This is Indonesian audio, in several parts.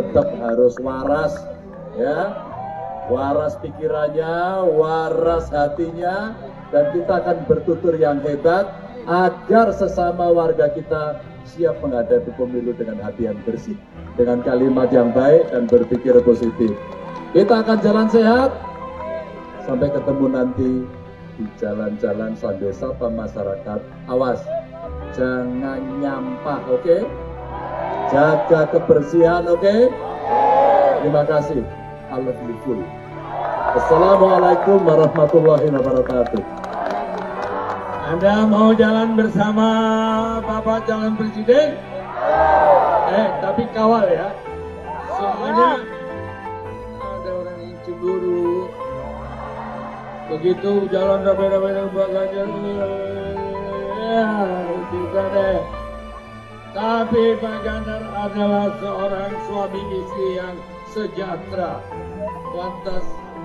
tetap harus waras, ya, waras pikirannya, waras hatinya, dan kita akan bertutur yang hebat agar sesama warga kita siap menghadapi pemilu dengan hati yang bersih, dengan kalimat yang baik dan berpikir positif. Kita akan jalan sehat, sampai ketemu nanti di jalan-jalan sambil sapa masyarakat. Awas, jangan nyampah, oke? Jaga kebersihan, oke? Terima kasih. I love you full. Assalamualaikum warahmatullahi wabarakatuh. Anda mau jalan bersama Bapak calon presiden? Tapi kawal ya. Soalnya ada orang yang cemburu. Begitu jalan rame-rame dengan Pak Ganjar, ya bisa deh. Tapi Pak Ganjar adalah seorang suami istri yang sejahtera. Lantas,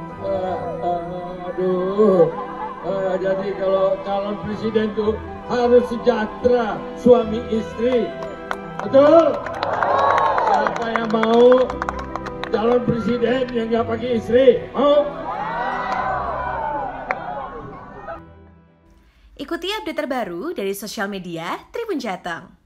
jadi kalau calon presiden tuh harus sejahtera suami istri, betul? Siapa yang mau calon presiden yang nggak pakai istri? Mau? Ikuti update terbaru dari sosial media Tribun Jateng.